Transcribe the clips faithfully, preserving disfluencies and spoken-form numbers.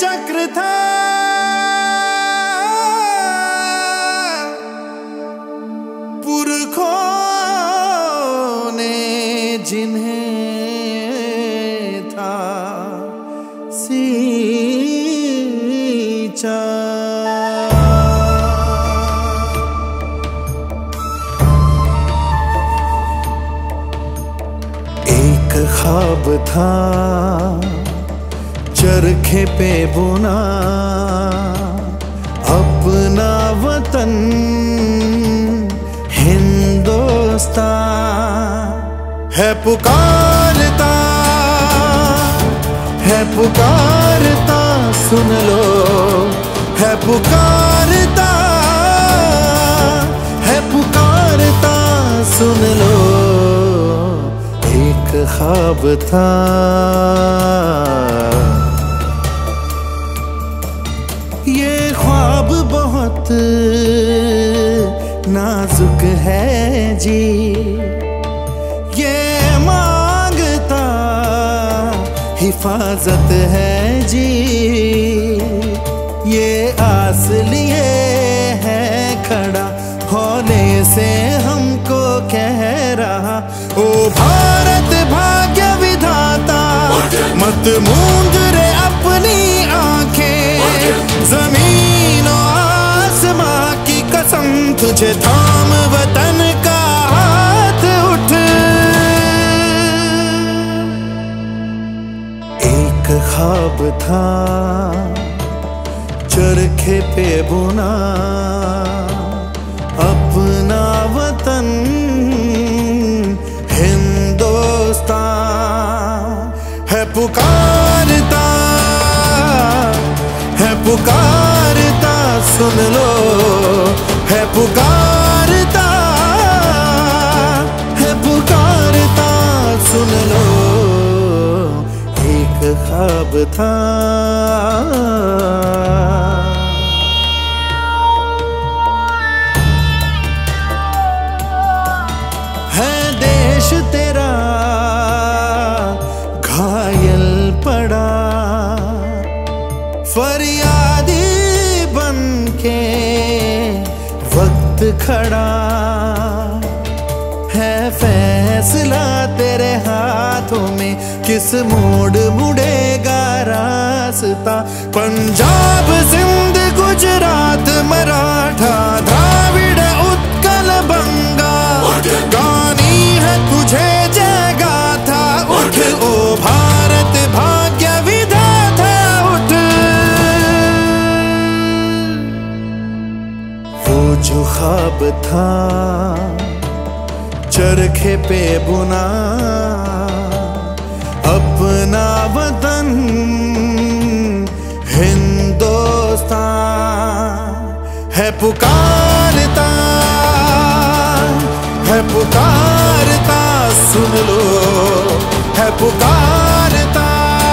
चक्र था, पुरखों ने जिन्हें था सींचा। एक ख्वाब था चरखे पे बुना, अपना वतन हिंदुस्तान है पुकारता, है पुकारता, सुन लो है पुकारता, है पुकारता, सुन लो। एक ख्वाब था ये ख्वाब बहुत नाजुक है जी, ये मांगता हिफाजत है जी, ये आस लिए है खड़ा होने से हमको कह रहा, ओ भारत भाग्य विधाता मत मूंद रे अपनी आंखें, जमीन और आसमां की कसम तुझे थाम वतन का हाथ उठ। एक ख्वाब था चरखे पे बुना, अपना वतन हिंदुस्तान है पुकारता, है पुकारता, सुन लो है पुकारता, है पुकारता, सुन लो। एक ख्वाब था है देश तेरा घायल पड़ा, फरियादी बन के वक्त खड़ा है, फैसला तेरे हाथों में किस मोड़ मुड़ेगा रास्ता। पंजाब सिंध गुजरात मराठा द्राविड़ उत्कल बंगा, गानी है तुझे जय गाथा, उठ ओ भारत भाग्य विधाता उठ। वो जो ख्वाब था चरखे पे बुना, अपना वतन हिंदुस्तान है पुकारता, है पुकारता, सुन लो है पुकारता,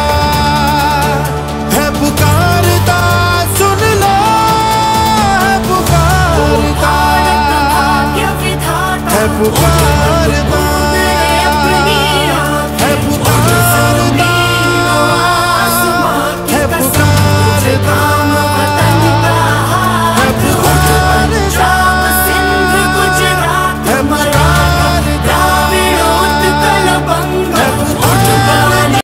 है पुकारता, सुन लो है पुकारता, है पुकारता।